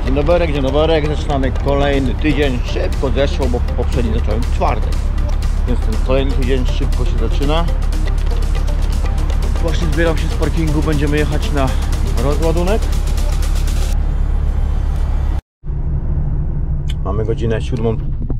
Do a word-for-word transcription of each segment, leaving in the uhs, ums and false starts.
Dzień dobry, dzień dobry, zaczynamy kolejny tydzień. Szybko zeszło, bo poprzedni zacząłem w czwartek. Więc ten kolejny tydzień szybko się zaczyna. Właśnie zbieram się z parkingu, będziemy jechać na rozładunek. Mamy godzinę siódmą.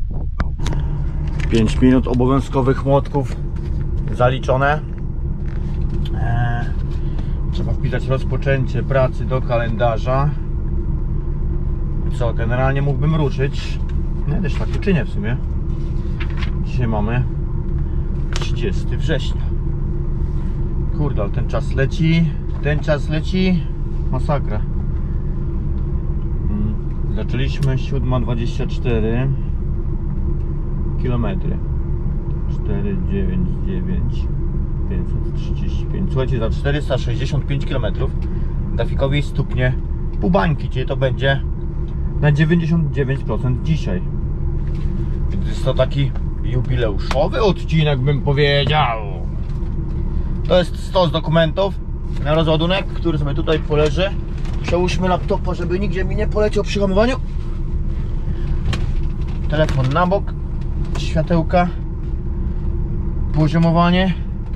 pięć minut obowiązkowych młotków zaliczone. Eee, trzeba wpisać rozpoczęcie pracy do kalendarza. Co, generalnie mógłbym ruszyć. Nie, też tak uczynię w sumie. Dzisiaj mamy trzydziestego września. Kurde, ale ten czas leci. Ten czas leci. Masakra. Zaczęliśmy siódma dwadzieścia cztery kilometry. cztery dziewięć dziewięć pięćset trzydzieści pięć. Słuchajcie, za czterysta sześćdziesiąt pięć kilometrów grafikowi stuknie pół bańki, czyli to będzie na dziewięćdziesiąt dziewięć procent dzisiaj. Więc jest to taki jubileuszowy odcinek, bym powiedział. To jest stos dokumentów na rozładunek, który sobie tutaj poleży. Przełóżmy laptopa, żeby nigdzie mi nie poleciał przy hamowaniu. Telefon na bok, światełka, poziomowanie.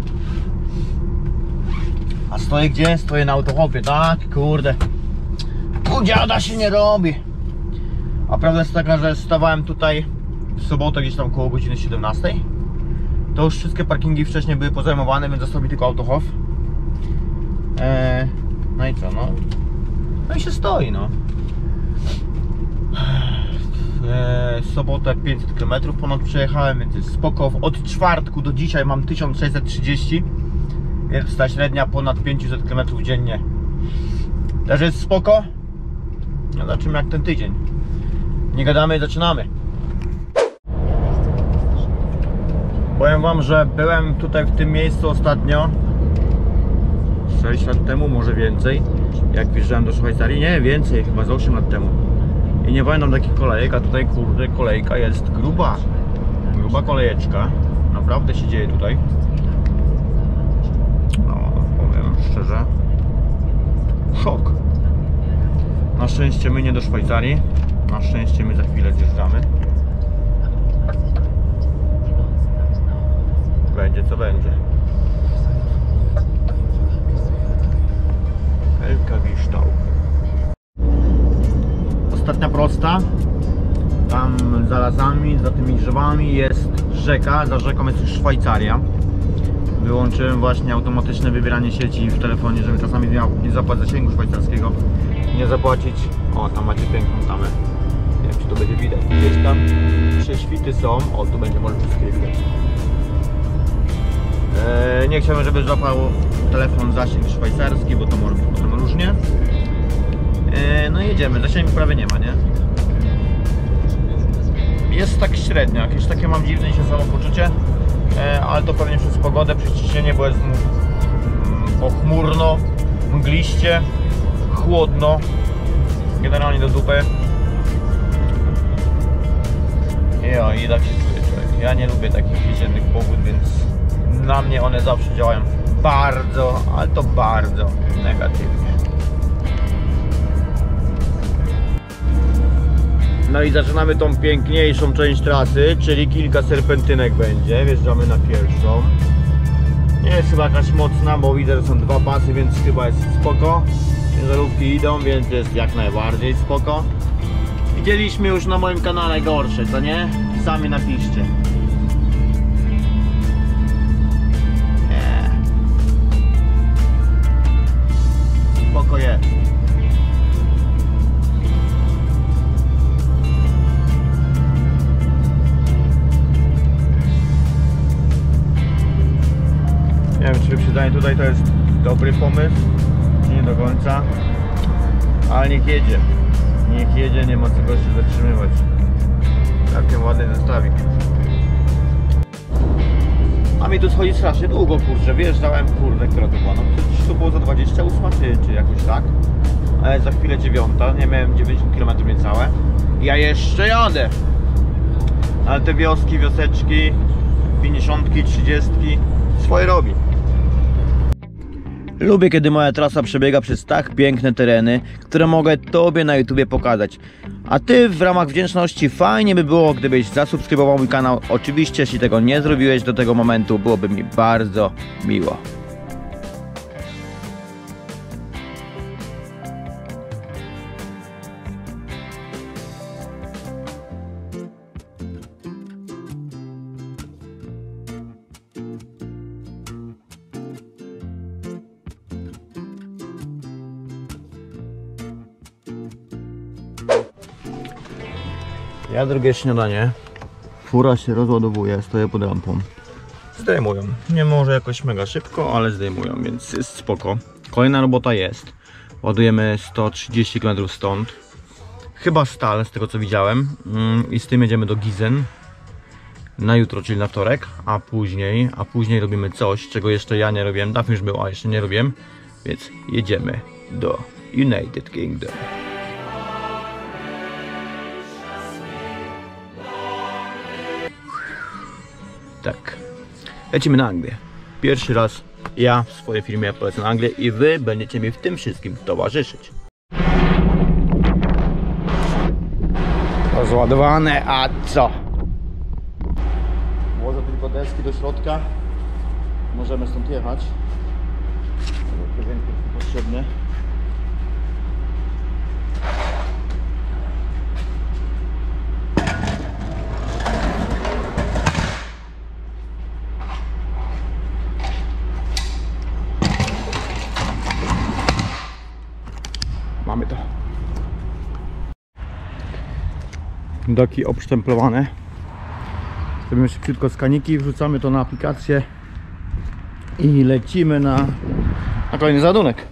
A stoję gdzie? Stoję na autohopie, tak? Kurde. U dziada się nie robi. A prawda jest taka, że stawałem tutaj w sobotę gdzieś tam koło godziny siedemnastej. To już wszystkie parkingi wcześniej były pozajmowane, więc został mi tylko autohop. Eee, no i co, no? No i się stoi, no. Eee, sobotę pięćset kilometrów ponad przejechałem, więc jest spoko. Od czwartku do dzisiaj mam tysiąc sześćset trzydzieści, więc ta średnia ponad pięćset kilometrów dziennie. Też jest spoko. No zobaczymy jak ten tydzień. Nie gadamy, zaczynamy. Powiem wam, że byłem tutaj w tym miejscu ostatnio sześć lat temu, może więcej. Jak wjeżdżałem do Szwajcarii, nie więcej, chyba z osiem lat temu. I nie pamiętam takich kolejek, a tutaj kurde kolejka jest gruba. Gruba kolejeczka. Naprawdę się dzieje tutaj. No, powiem szczerze. Szok. Na szczęście my nie do Szwajcarii. Na szczęście my za chwilę zjeżdżamy. Będzie co będzie. Wielka Ostatnia prosta. Tam za lasami, za tymi drzewami jest rzeka. Za rzeką jest już Szwajcaria. Wyłączyłem właśnie automatyczne wybieranie sieci w telefonie, żeby czasami nie zapłacić zasięgu szwajcarskiego. Nie zapłacić. O, tam macie piękną tamę. Nie wiem, czy to będzie widać. Gdzieś tam prześwity są. O, tu będzie może wszystkie widać. Eee, nie chciałbym, żeby złapał telefon zasięg szwajcarski, bo to może być potem różnie. Eee, no jedziemy, zasięgu prawie nie ma, nie? Jest tak średnio, jakieś takie mam dziwne się samopoczucie, eee, ale to pewnie przez pogodę, przez ciśnienie, bo jest pochmurno, mgliście, chłodno, generalnie do dupy. Jo, i tak się czuję, człowiek. Ja nie lubię takich jesiennych pogód, więc na mnie one zawsze działają bardzo, ale to bardzo negatywnie. No i zaczynamy tą piękniejszą część trasy, czyli kilka serpentynek będzie. Wjeżdżamy na pierwszą. Nie jest chyba jakaś mocna, bo widzę, że są dwa pasy, więc chyba jest spoko. Ciężarówki idą, więc jest jak najbardziej spoko. Widzieliśmy już na moim kanale gorsze, co nie? Sami napiszcie. Spoko jest. Nie wiem, czy wyprzedzanie tutaj to jest dobry pomysł, czy nie do końca, ale niech jedzie. Niech jedzie, nie ma co go się zatrzymywać. Taki ładny zestawik. A mi tu schodzi strasznie długo, kurczę. Wjeżdżałem, kurde, która to była? No przecież to było za dwadzieścia osiem czy, czy jakoś tak. Ale za chwilę dziewiąta, nie miałem dziewięćdziesiąt kilometrów niecałe. Ja jeszcze jadę. Ale te wioski, wioseczki, pięćdziesiątki, trzydziestki swoje robi. Lubię, kiedy moja trasa przebiega przez tak piękne tereny, które mogę Tobie na YouTubie pokazać. A Ty w ramach wdzięczności fajnie by było, gdybyś zasubskrybował mój kanał. Oczywiście, jeśli tego nie zrobiłeś do tego momentu, byłoby mi bardzo miło. Ja drugie śniadanie. Fura się rozładowuje, stoję pod rampą. Zdejmują. Nie może jakoś mega szybko, ale zdejmują, więc jest spoko. Kolejna robota jest. Ładujemy sto trzydzieści kilometrów stąd. Chyba stal, z tego co widziałem. I z tym jedziemy do Gizen na jutro, czyli na wtorek. A później, a później robimy coś, czego jeszcze ja nie robiłem. Dawno już było, a jeszcze nie robiłem. Więc jedziemy do United Kingdom. Tak, lecimy na Anglię. Pierwszy raz ja w swojej firmie polecę na Anglię i Wy będziecie mi w tym wszystkim towarzyszyć. Rozładowane, a co? Włożę tylko deski do środka. Możemy stąd jechać. Potrzebny. Mamy to. Doki obsztemplowane. Zrobimy szybciutko skaniki, wrzucamy to na aplikację i lecimy na, na kolejny załadunek.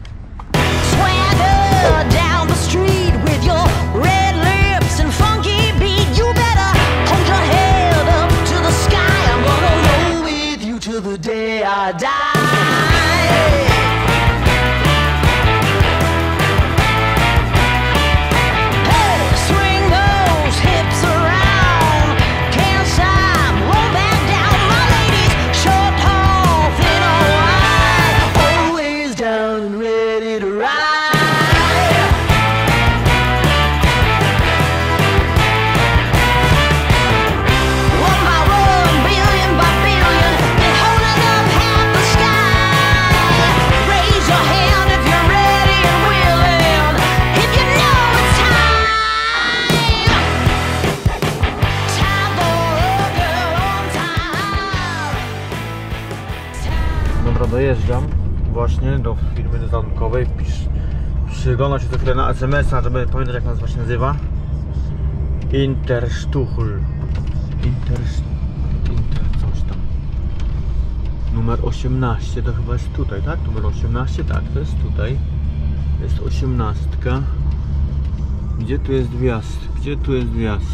Dojeżdżam właśnie do firmy załadunkowej. Przyglądam się co chwilę na es em es a, żeby pamiętać jak nas właśnie nazywa. Interstuhl. Inter... Inter... coś tam. Numer osiemnaście to chyba jest tutaj, tak? Numer osiemnaście, tak, to jest tutaj. Jest osiemnastka. Gdzie tu jest wjazd? Gdzie tu jest wjazd?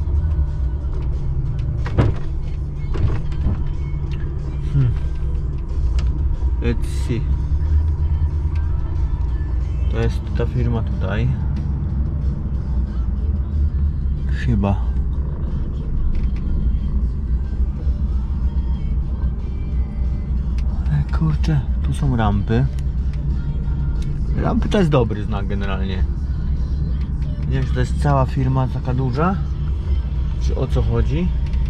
Hmm. Let's see. To jest ta firma tutaj. Chyba. Ale kurczę, tu są rampy. Rampy to jest dobry znak generalnie. Nie wiem, czy to jest cała firma taka duża, czy o co chodzi.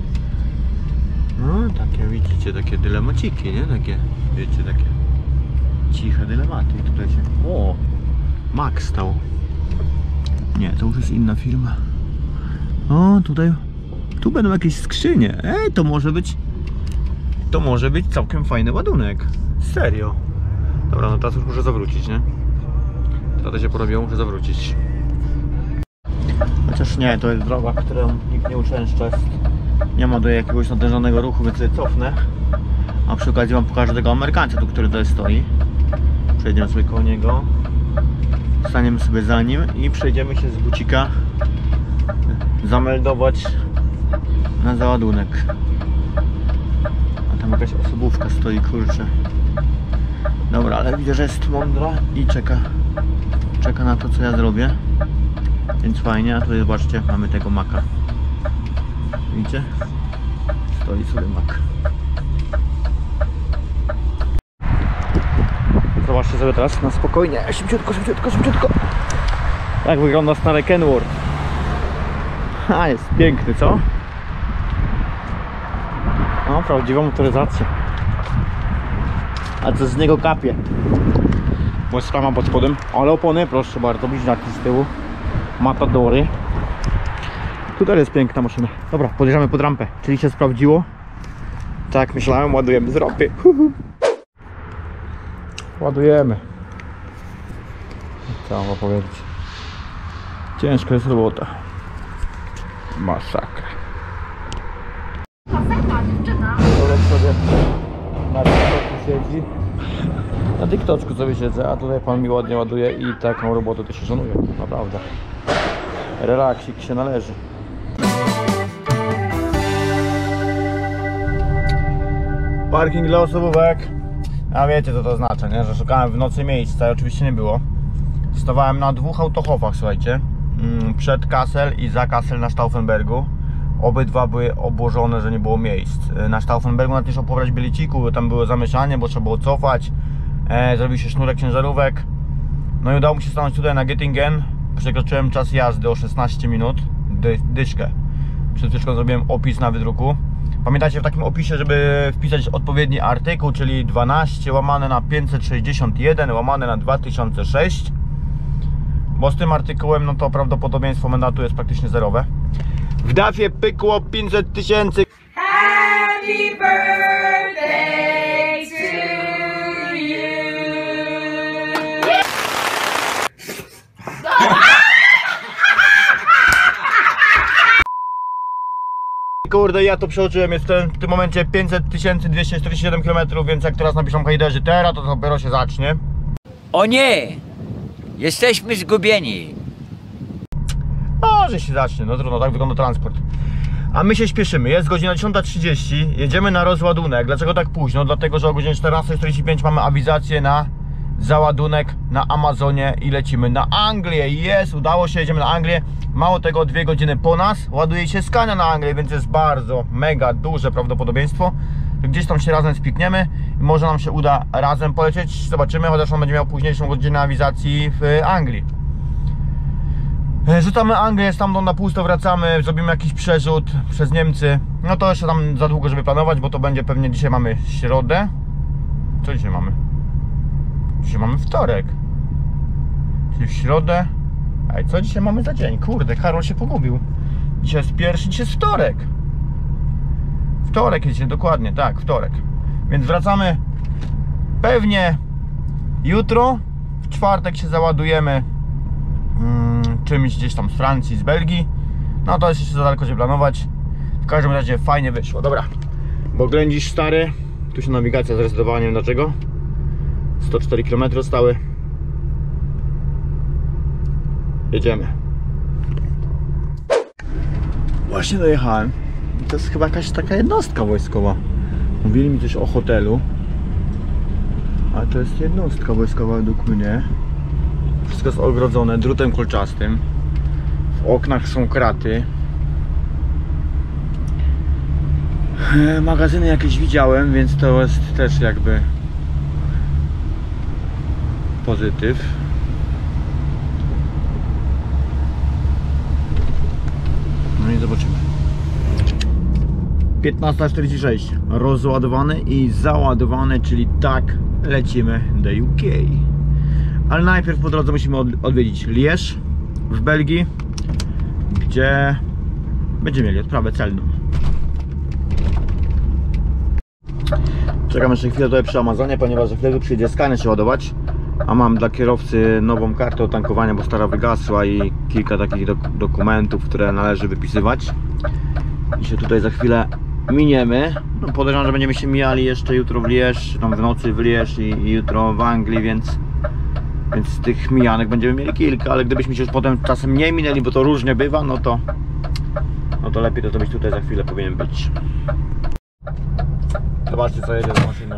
No, takie widzicie, takie dylemaciki, nie? Takie, wiecie, takie ciche dylematy. I tutaj się... O! Max stał. Nie, to już jest inna firma. O, tutaj... Tu będą jakieś skrzynie. Ej, to może być... To może być całkiem fajny ładunek. Serio. Dobra, no teraz już muszę zawrócić, nie? Tata się porobiło, muszę zawrócić. Chociaż nie, to jest droga, którą nikt nie uczęszcza. Nie ma do jakiegoś natężonego ruchu, więc sobie cofnę. A przy okazji wam pokażę tego Amerykańca, tu, który tutaj stoi. Przejdziemy sobie koło niego. Staniemy sobie za nim i przejdziemy się z bucika zameldować na załadunek. A tam jakaś osobówka stoi, kurczę. Dobra, ale widzę, że jest mądra i czeka. Czeka na to, co ja zrobię. Więc fajnie, a tutaj zobaczcie, mamy tego maka. Widzicie? Stoi sobie mak. zobaczcie sobie teraz na spokojnie, szybciutko, szybciutko, szybciutko. Tak wygląda stary Kenworth. A, jest piękny, co? No, prawdziwa motoryzacja. A co z niego kapie? Bo jest plama pod spodem, ale opony, proszę bardzo, bliźniaki z tyłu. Matadory. Tutaj jest piękna maszyna. Dobra, podjeżdżamy pod rampę, czyli się sprawdziło. Tak myślałem, ładujemy z rampy. Ładujemy. Co mam powiedzieć? Ciężka jest robota. Masakra. Masakra, dziewczyna. Kolek sobie na TikToku siedzi. Na TikToku sobie siedzę, a tutaj pan mi ładnie ładuje i taką robotę to się żonuje. Naprawdę. Relaksik się należy. Parking dla osobówek. A wiecie co to oznacza, nie? Że szukałem w nocy miejsca i oczywiście nie było. Stawałem na dwóch autohofach, słuchajcie. Przed Kassel i za Kassel na Stauffenbergu. Obydwa były obłożone, że nie było miejsc. Na Stauffenbergu nawet nie szło pobrać bileciku, bo tam było zamieszanie, bo trzeba było cofać. E, zrobił się sznurek ciężarówek. No i udało mi się stanąć tutaj na Göttingen. Przekroczyłem czas jazdy o szesnaście minut. Dy, dyszkę. Przed chwilą zrobiłem opis na wydruku. Pamiętajcie w takim opisie, żeby wpisać odpowiedni artykuł, czyli dwanaście łamane na pięćset sześćdziesiąt jeden łamane na dwa tysiące sześć. Bo z tym artykułem, no to prawdopodobieństwo mandatu jest praktycznie zerowe. W dafie pykło pięćset tysięcy. Happy birthday to you. Kurde, ja to przeoczyłem, jest w tym, w tym momencie pięćset tysięcy dwieście czterdzieści siedem kilometrów, więc jak teraz napiszą kajderzy teraz, to dopiero się zacznie. O nie! Jesteśmy zgubieni. O, że się zacznie, no trudno, tak wygląda transport. A my się śpieszymy, jest godzina dziesiąta trzydzieści, jedziemy na rozładunek. Dlaczego tak późno? Dlatego, że o godzinie czternastej czterdzieści pięć mamy awizację na załadunek na Amazonie i lecimy na Anglię. Jest, udało się, jedziemy na Anglię. Mało tego, dwie godziny po nas ładuje się Scania na Anglię, więc jest bardzo, mega duże prawdopodobieństwo, że gdzieś tam się razem spikniemy i może nam się uda razem polecieć. Zobaczymy, chociaż on będzie miał późniejszą godzinę awizacji w Anglii. Rzucamy Anglię, stamtąd na pusto wracamy, zrobimy jakiś przerzut przez Niemcy. No to jeszcze tam za długo, żeby planować, bo to będzie pewnie, dzisiaj mamy środę. Co dzisiaj mamy? Dzisiaj mamy wtorek. Czyli w środę. Ej, co dzisiaj mamy za dzień? Kurde, Karol się pogubił. Dzisiaj jest pierwszy, dzisiaj jest wtorek. Wtorek jest dzisiaj, dokładnie, tak, wtorek. Więc wracamy pewnie jutro. W czwartek się załadujemy hmm, czymś gdzieś tam z Francji, z Belgii. No to jest jeszcze za daleko się planować. W każdym razie fajnie wyszło, dobra. Bo ględzisz stary. Tu się nawigacja zresetowała, nie wiem dlaczego. sto cztery kilometry zostały. Jedziemy. Właśnie dojechałem. To jest chyba jakaś taka jednostka wojskowa. Mówili mi coś o hotelu. Ale to jest jednostka wojskowa według mnie. Wszystko jest ogrodzone drutem kolczastym. W oknach są kraty. Magazyny jakieś widziałem, więc to jest też jakby pozytyw. No i zobaczymy. piętnasta czterdzieści sześć rozładowany i załadowany, czyli tak lecimy do U K. Ale najpierw po drodze musimy odwiedzić Liège w Belgii, gdzie będziemy mieli odprawę celną. Czekam jeszcze chwilę tutaj przy Amazonie, ponieważ za chwilę tu przyjdzie skaner się ładować. A mam dla kierowcy nową kartę o tankowania, bo stara wygasła, i kilka takich dok dokumentów, które należy wypisywać. I się tutaj za chwilę miniemy. No, podejrzewam, że będziemy się mijali jeszcze jutro w Liège, tam w nocy w Liège i, i jutro w Anglii, więc, więc tych mijanek będziemy mieli kilka, ale gdybyśmy się już potem czasem nie minęli, bo to różnie bywa, no to no to lepiej to zrobić tutaj za chwilę powinien być. Zobaczcie, co jedzie za maszyna.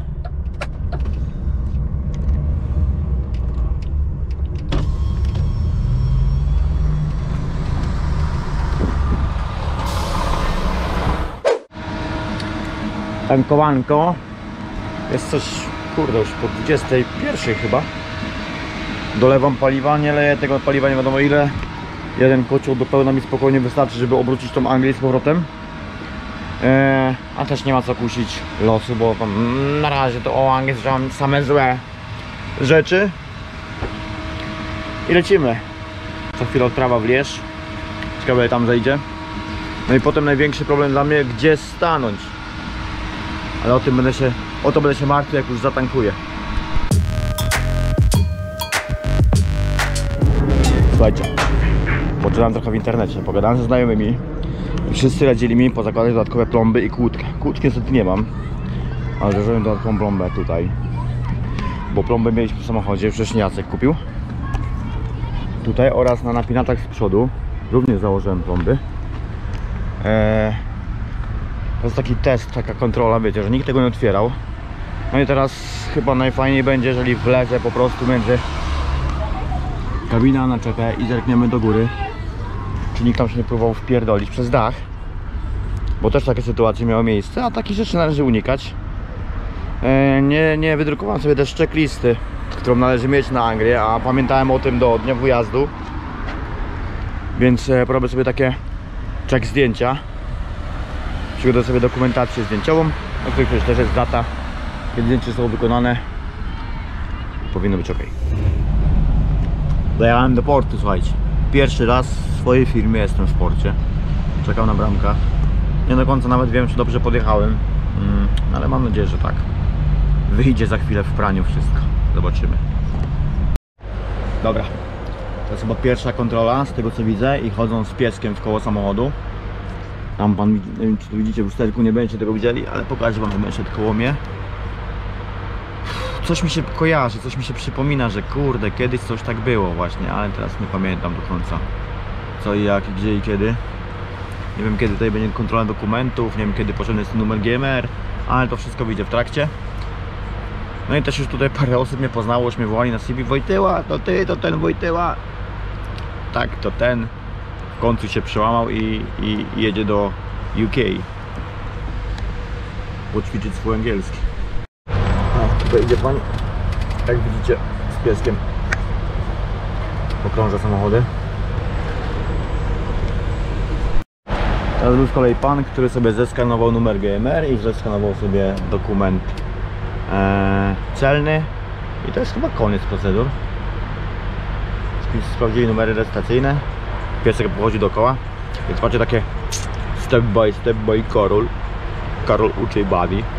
Tankowanko. Jest coś kurde, już po dwudziestej pierwszej chyba. Dolewam paliwa, nie leję tego paliwa nie wiadomo ile. Jeden kocioł do pełna mi spokojnie wystarczy, żeby obrócić tą Anglię z powrotem. Eee, a też nie ma co kusić losu, bo tam na razie to o Anglii słyszałem same złe rzeczy. I lecimy. Co chwilę odprawa w Lierz. Ciekawe jak tam zejdzie. No i potem największy problem dla mnie, gdzie stanąć. Ale o tym będę się, o to będę się martwił, jak już zatankuję. Słuchajcie, poczytałem trochę w internecie, pogadałem ze znajomymi. Wszyscy radzili mi pozakładać dodatkowe plomby i kłódkę. Kłódki niestety nie mam, ale założyłem dodatkową plombę tutaj. Bo plombę mieliśmy w samochodzie, wcześniej Jacek kupił. Tutaj oraz na napinatach z przodu również założyłem plomby. Eee, to jest taki test, taka kontrola, wiecie, że nikt tego nie otwierał. No i teraz chyba najfajniej będzie, jeżeli wlezę po prostu między kabina a naczepę i zerkniemy do góry, czy nikt tam się nie próbował wpierdolić przez dach, bo też takie sytuacje miały miejsce, a takich rzeczy należy unikać. Eee, nie, nie wydrukowałem sobie też checklisty, którą należy mieć na Anglię, a pamiętałem o tym do dnia wyjazdu, więc e, robię sobie takie check zdjęcia. Przygotuję sobie dokumentację zdjęciową, na której przecież też jest data, kiedy zdjęcia zostało wykonane. Powinno być ok. Dojechałem do portu, słuchajcie. Pierwszy raz w swojej firmie jestem w porcie. Czekam na bramkach. Nie do końca nawet wiem, czy dobrze podjechałem, mm, ale mam nadzieję, że tak. Wyjdzie za chwilę w praniu wszystko. Zobaczymy. Dobra. To jest chyba pierwsza kontrola z tego co widzę i chodzą z pieskiem w koło samochodu. Tam pan, nie wiem czy tu widzicie, w lusterku nie będziecie tego widzieli, ale pokażę wam, że będzie szedł koło mnie. Coś mi się kojarzy, coś mi się przypomina, że kurde, kiedyś coś tak było właśnie, ale teraz nie pamiętam do końca co i jak, gdzie i kiedy. Nie wiem kiedy tutaj będzie kontrola dokumentów, nie wiem kiedy potrzebny jest numer G M R, ale to wszystko wyjdzie w trakcie. No i też już tutaj parę osób mnie poznało, już mnie wołali na C V. Wojtyła, to ty, to ten Wojtyła. Tak, to ten. W końcu się przełamał i, i, i jedzie do U K poćwiczyć swój angielski. A, tutaj idzie pan, jak widzicie, z pieskiem. Okrąża samochody. Teraz był z kolei pan, który sobie zeskanował numer G M R i zeskanował sobie dokument e, celny. I to jest chyba koniec procedur. Sprawdzili numery rejestracyjne. Piesek pochodzi dookoła. Więc macie takie step by step by Karol. Karol uczy i bawi.